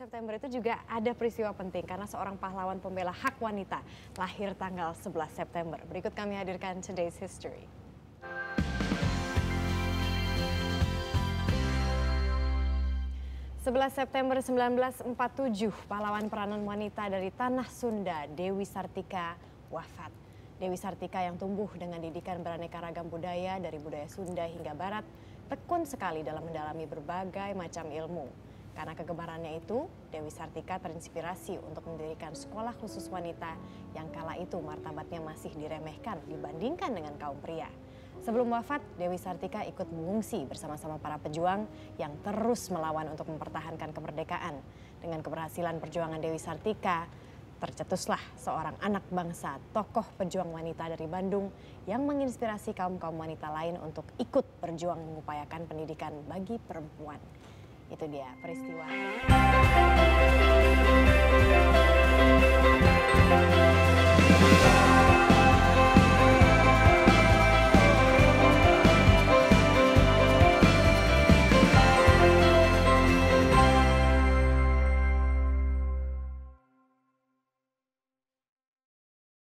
September itu juga ada peristiwa penting karena seorang pahlawan pembela hak wanita lahir tanggal 11 September. Berikut kami hadirkan Today's History. September 1947, pahlawan peranan wanita dari tanah Sunda, Dewi Sartika, wafat. Dewi Sartika yang tumbuh dengan didikan beraneka ragam budaya dari budaya Sunda hingga Barat, tekun sekali dalam mendalami berbagai macam ilmu. Karena kegemarannya itu, Dewi Sartika terinspirasi untuk mendirikan sekolah khusus wanita yang kala itu martabatnya masih diremehkan dibandingkan dengan kaum pria. Sebelum wafat, Dewi Sartika ikut mengungsi bersama-sama para pejuang yang terus melawan untuk mempertahankan kemerdekaan. Dengan keberhasilan perjuangan Dewi Sartika, tercetuslah seorang anak bangsa, tokoh pejuang wanita dari Bandung yang menginspirasi kaum-kaum wanita lain untuk ikut berjuang mengupayakan pendidikan bagi perempuan. Itu dia peristiwa.